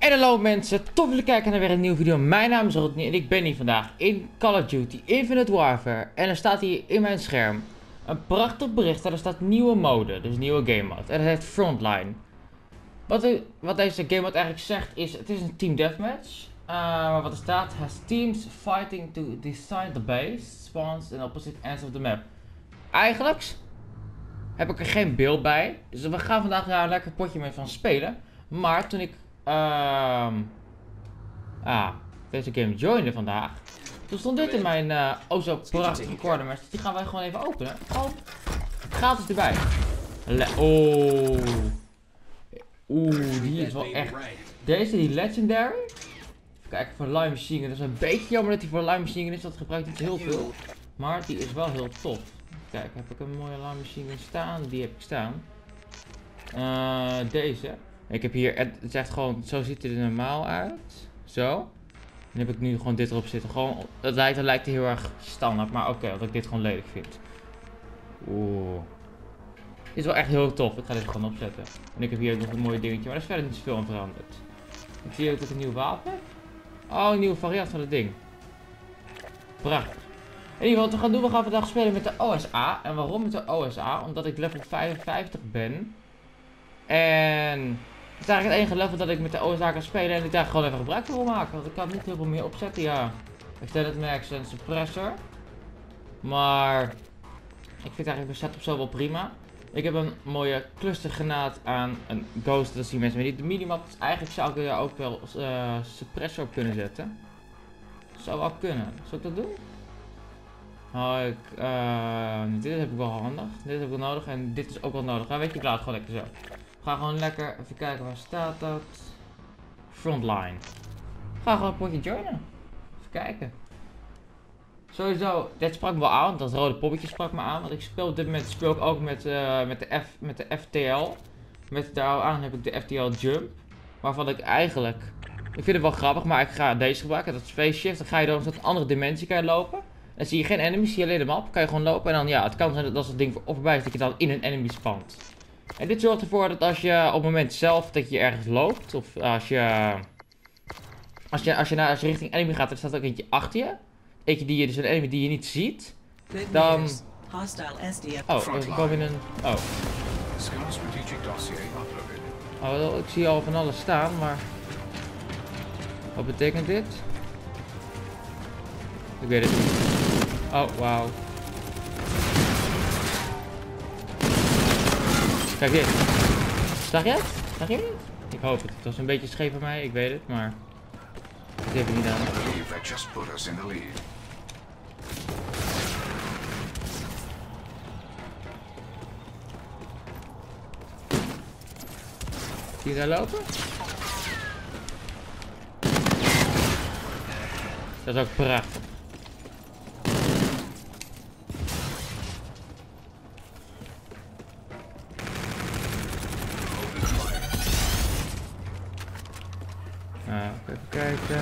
En hallo mensen, tof dat jullie kijken naar weer een nieuwe video. Mijn naam is Rodney en ik ben hier vandaag in Call of Duty Infinite Warfare. En er staat hier in mijn scherm een prachtig bericht en er staat nieuwe mode, dus nieuwe game mode. En dat heet Frontline. Wat deze game mode eigenlijk zegt is, het is een team deathmatch. Wat er staat, has teams fighting to decide the base, spawns in opposite ends of the map. Eigenlijk heb ik er geen beeld bij, dus we gaan vandaag daar een lekker potje mee van spelen. Maar toen ik deze game joinde vandaag, toen stond dit in mijn zo prachtige recorder. Dus die gaan wij gewoon even openen. Gewoon gratis erbij. Die is wel echt. Deze, die Legendary. Even kijken, voor Lime Machine Gun. Dat is een beetje jammer dat die voor Lime Machine Gun is. Dat gebruikt niet heel veel. Maar die is wel heel tof. Kijk, heb ik een mooie Lime Machine Gun staan? Die heb ik staan. Deze. Ik heb hier, het is echt gewoon, zo ziet het er normaal uit. Zo. Dan heb ik nu gewoon dit erop zitten. Gewoon, dat lijkt heel erg standaard, maar oké, dat ik dit gewoon lelijk vind. Oeh. Dit is wel echt heel tof. Ik ga dit gewoon opzetten. En ik heb hier ook nog een mooi dingetje, maar er is verder niet zoveel aan veranderd. Ik zie ook dat ik een nieuw wapen heb. Oh, een nieuwe variant van het ding. Prachtig. In ieder geval, wat we gaan doen, we gaan vandaag spelen met de OSA. En waarom met de OSA? Omdat ik level 55 ben. En het is eigenlijk het enige level dat ik met de OSA kan spelen en ik daar gewoon even gebruik van wil maken. Want ik kan niet heel veel meer opzetten, ja. Extended Max en Suppressor. Maar ik vind eigenlijk de setup zo wel prima. Ik heb een mooie clustergranaat aan een Ghost, dat zien mensen maar niet. De minimap, dus eigenlijk zou ik er ook wel Suppressor op kunnen zetten. Zou wel kunnen. Zou ik dat doen? Dit heb ik wel handig. Dit heb ik wel nodig en dit is ook wel nodig. Weet je, ik laat het gewoon lekker zo. We gaan gewoon lekker even kijken, waar staat dat? Frontline. Ga gewoon een potje joinen. Even kijken. Sowieso, dit sprak me wel aan, dat rode poppetje sprak me aan. Want ik speel op dit moment ook met de FTL. Daaraan heb ik de FTL Jump. Waarvan ik eigenlijk, ik vind het wel grappig, maar ik ga deze gebruiken. Dat is Space Shift, dan ga je door een andere dimensie kan je lopen. Dan zie je geen enemies, zie je alleen de map, kan je gewoon lopen. En dan ja, het kan zijn dat als het ding voorbij is, dat je dan in een enemy spant. En dit zorgt ervoor dat als je op het moment zelf dat je ergens loopt, of als je richting enemy gaat, er staat ook eentje achter je. Eentje dus een enemy die je niet ziet. Dan. Oh, we komen in een. Oh, ik zie al van alles staan, maar. Wat betekent dit? Ik weet het niet. Oh, wauw. Kijk dit. Zag je het? Zag je het? Ik hoop het. Het was een beetje scheef van mij, ik weet het, maar... Ik heb het niet aan. Zie je daar lopen? Dat is ook prachtig. Even kijken.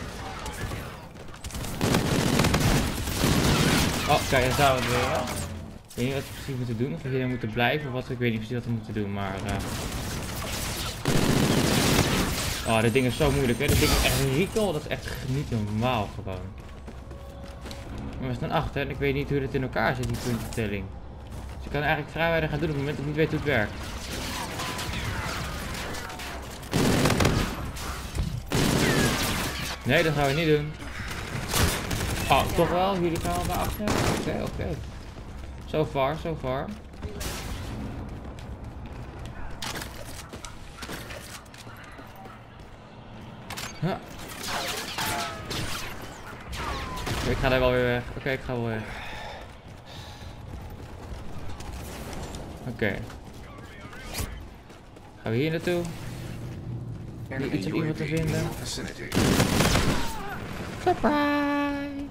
Oh, kijk, daar zouden we weer. Ik weet niet wat we precies moeten doen. Of we hier moeten blijven of wat. Ik weet niet precies wat we moeten doen, maar... Oh, dit ding is zo moeilijk, hè. Dit ding is echt een recall. Dat is echt niet normaal gewoon. Maar we staan achter en ik weet niet hoe dit in elkaar zit, die puntentelling. Dus ik kan eigenlijk vrij weinig gaan doen op het moment dat ik niet weet hoe het werkt. Nee, dat gaan we niet doen. Oh, toch wel? Jullie gaan wel naar achter? Oké. So far. Huh. Ik ga daar wel weer weg. Oké, ik ga wel weg. Oké. Gaan we hier naartoe? Hier iets op iemand te vinden. Surprise!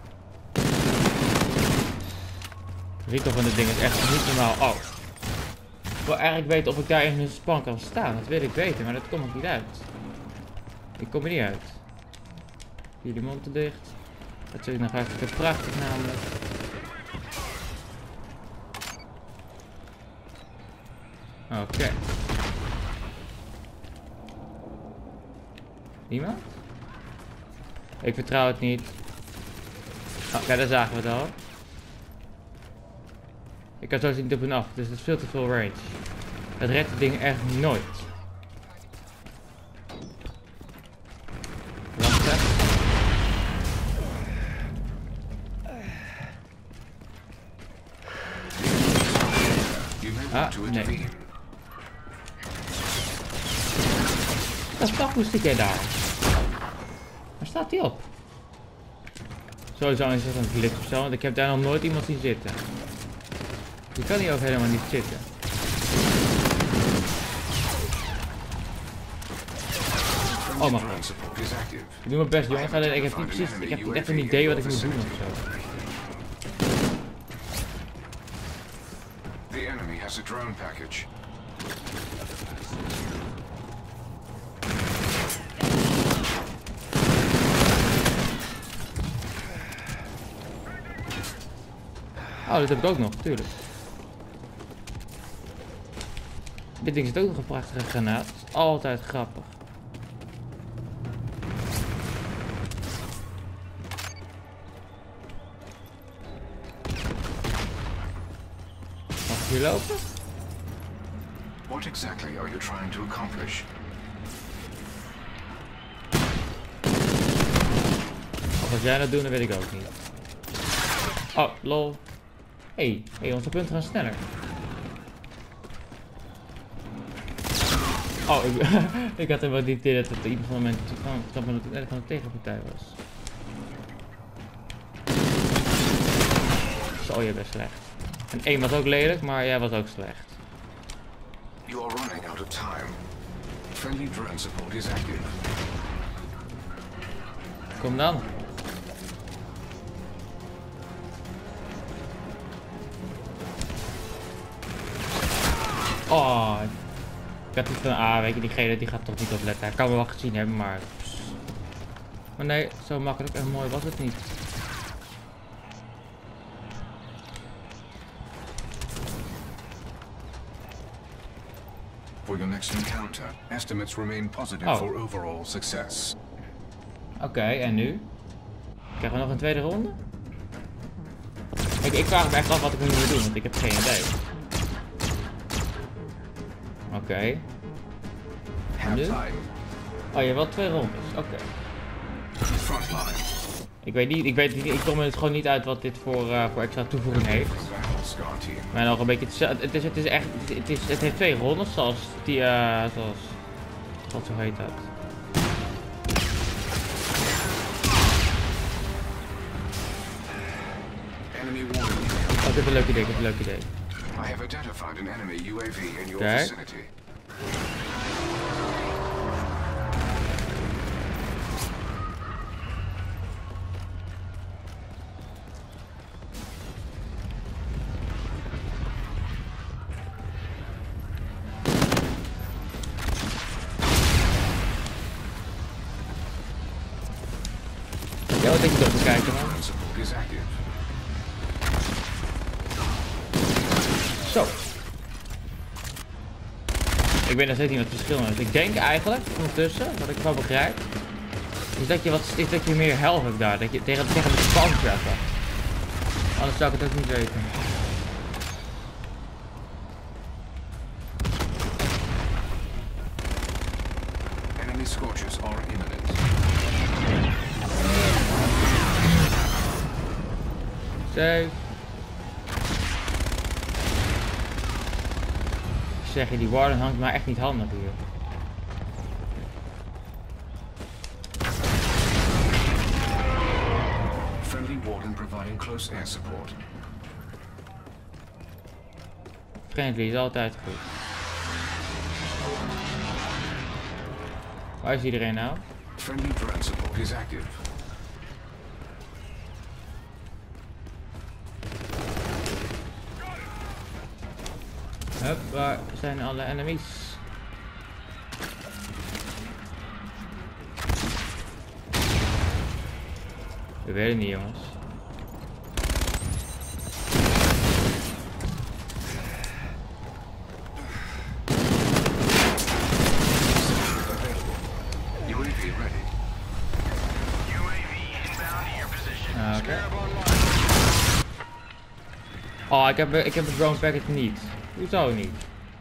De recall van dit ding is echt niet normaal. Oh. Ik wil eigenlijk weten of ik daar in een span kan staan. Dat wil ik weten, maar dat komt nog niet uit. Ik kom er niet uit. Hier de mond te dicht. Dat zit nog even prachtig namelijk. Oké. Niemand? Ik vertrouw het niet. Oh, ja, daar zagen we het al. Ik kan zo niet op en af, dus het is veel te veel range. Het redt het ding echt nooit. Wacht even. Ah, nee. Wat fuck moest ik jij daar? Waar staat die op? Sowieso is dat een glitch of zo, want ik heb daar nog nooit iemand zien zitten. Die kan hier ook helemaal niet zitten. Oh mijn god. Ik doe mijn best jongens, alleen ik heb niet precies, ik heb niet echt een idee wat ik moet doen ofzo. The enemy has a drone package. Oh, dat heb ik ook nog, tuurlijk. Dit ding zit ook nog een prachtige granaat. Dat is altijd grappig. Mag ik hier lopen? What exactly are you trying to accomplish? Of als jij dat doet, dan weet ik ook niet. Oh, lol. Hey, onze punten gaan sneller. Oh, ik had helemaal niet idee dat het ieder moment van de tegenpartij was. Zo, je best slecht. En één was ook lelijk, maar jij was ook slecht. You are running out of time. Friendly drone support is active. Kom dan. Oh, ik had niet van, weet je, diegene die gaat toch niet opletten. Hij kan me wel gezien hebben, maar... Maar nee, zo makkelijk en mooi was het niet. For your next encounter, estimates remain positive for overall success. Oké, en nu? Krijgen we nog een tweede ronde? Ik vraag me echt af wat ik nu moet doen, want ik heb geen idee. Oké. En nu? Oh, je hebt wel 2 rondes. Oké. Ik weet niet, ik kom er gewoon niet uit wat dit voor extra toevoeging heeft. Maar nog een beetje, het heeft 2 rondes, zoals die, wat zo heet dat. Oh, ik heb een leuk idee, I have identified an enemy UAV in your vicinity. Ja, wat denk je op te kijken, man? Zo. Ik weet nog steeds niet wat het verschil is. Ik denk eigenlijk, ondertussen, wat ik wel begrijp, is dat je meer health hebt daar. Dat je tegen de spam treffen. Anders zou ik het ook niet weten. Enemy scorches are imminent. Safe. Zeg je, die warden hangt maar echt niet handig hier. Friendly warden providing close air support. Friendly is altijd goed. Waar is iedereen nou? Friendly drone support is active. Hup, waar zijn alle enemies? We weten niet, jongens. UAV ready. Oké. Oh, ik heb het drone packet niet. Hoezo niet?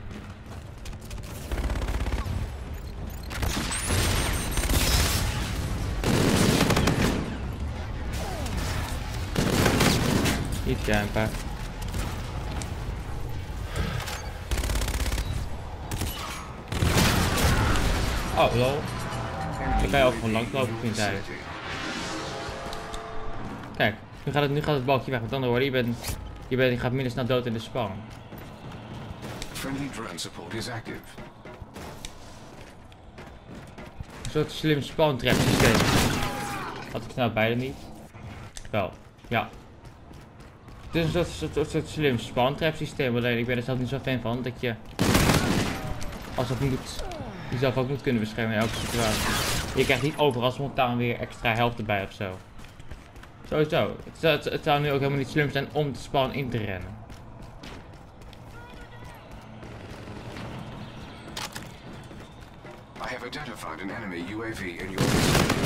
Niet campen. Oh, lol. Dan kan je ook gewoon langslopen, vind hij. Kijk, nu gaat het balkje weg. Met andere woorden, je gaat minder snel dood in de spawn. Friendly drone support is active. Een soort slim spawn trap systeem. Had ik nou beide niet? Wel, ja. Het is een soort slim spawn trap systeem. Alleen ik ben er zelf niet zo fan van dat je, als dat moet, jezelf ook moet kunnen beschermen in elke situatie. Je krijgt niet overal spontaan weer extra helft erbij ofzo. Sowieso. Het zou nu ook helemaal niet slim zijn om de spawn in te rennen. I have identified an enemy UAV in your vicinity.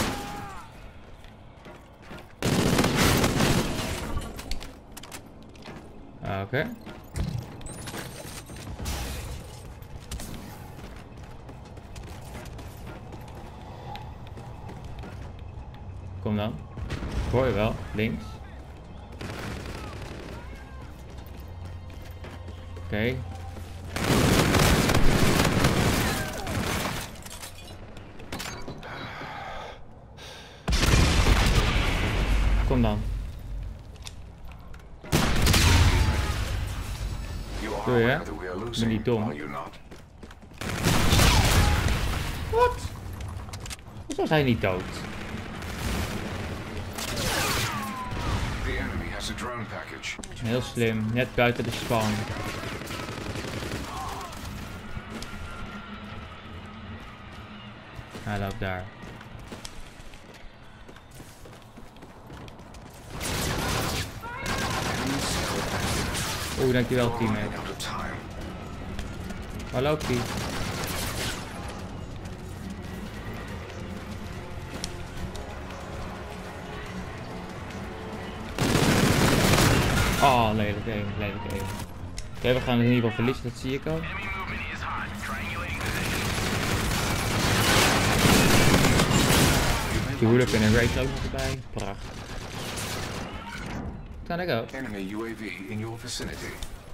Oké. Kom dan. Hoor je wel, links. Oké. Kom dan. Doe je, hè? Ik ben niet dom. Wat? Hoezo zijn niet dood? Heel slim, net buiten de spawn. Hij loopt daar. Oeh, dankjewel teammate. Waar loopt hij? Oh, lelijk even, lelijk even. Oké, we gaan in ieder geval verliezen, dat zie ik al. Die hoed en een race ook nog erbij. Prachtig. Kan ik ook. Enemy UAV in your vicinity.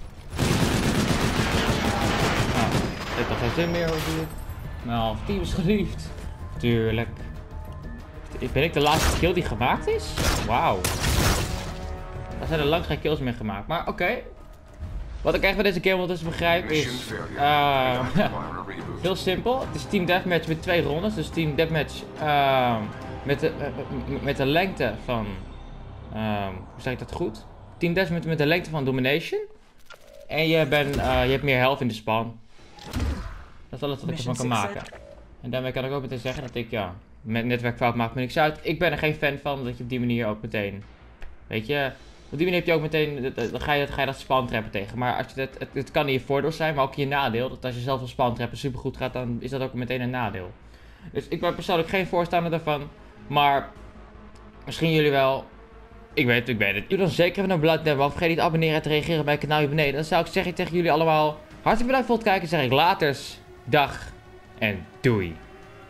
Ah, ik heb toch geen zin meer over hier. Nou, half team is geliefd. Tuurlijk. Ben ik de laatste kill die gemaakt is? Wauw. Daar zijn er lang geen kills meer gemaakt. Maar oké. Wat ik echt bij deze game ondertussen begrijp is... heel simpel. Het is team deathmatch met 2 rondes. Dus team deathmatch met de lengte van... hoe zeg ik dat goed? Team deathmatch met de lengte van domination. En je hebt meer health in de spawn. Dat is alles wat ik ervan kan maken. En daarmee kan ik ook meteen zeggen dat ik, ja, met netwerkfout maakt me niks uit. Ik ben er geen fan van dat je op die manier ook meteen, weet je, op die manier heb je ook meteen, dan ga je dat spawn trappen tegen. Maar als je het kan in je voordeel zijn, maar ook in je nadeel. Dat als je zelf een spawn trappen super goed gaat, dan is dat ook meteen een nadeel. Dus ik ben persoonlijk geen voorstander daarvan. Maar misschien jullie wel. Ik weet het. Jullie dan zeker even een beluid hebben. Vergeet niet te abonneren en te reageren bij het kanaal hier beneden. Dan zou ik zeggen tegen jullie allemaal hartelijk bedankt voor het kijken. Zeg ik laters, dag en doei.